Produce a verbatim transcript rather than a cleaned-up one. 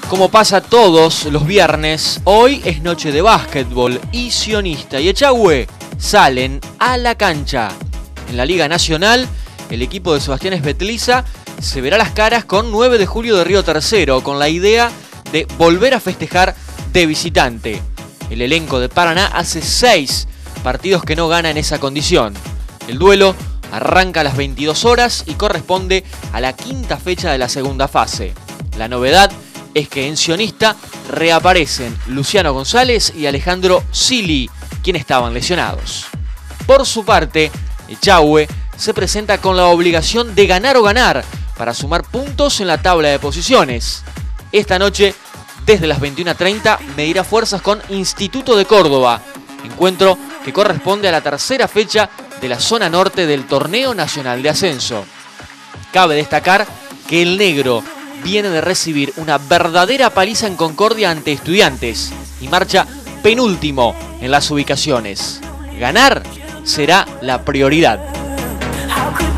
Como pasa todos los viernes, hoy es noche de básquetbol y Sionista y Echagüe salen a la cancha. En la Liga Nacional, el equipo de Sebastián Esbetliza se verá las caras con nueve de julio de Río Tercero, con la idea de volver a festejar de visitante. El elenco de Paraná hace seis partidos que no gana en esa condición. El duelo arranca a las veintidós horas y corresponde a la quinta fecha de la segunda fase. La novedad es que en Sionista reaparecen Luciano González y Alejandro Sili, quienes estaban lesionados. Por su parte, Echagüe se presenta con la obligación de ganar o ganar para sumar puntos en la tabla de posiciones. Esta noche, desde las veintiuna treinta, medirá fuerzas con Instituto de Córdoba, encuentro que corresponde a la tercera fecha de la zona norte del Torneo Nacional de Ascenso. Cabe destacar que el negro viene de recibir una verdadera paliza en Concordia ante Estudiantes y marcha penúltimo en las ubicaciones. Ganar será la prioridad.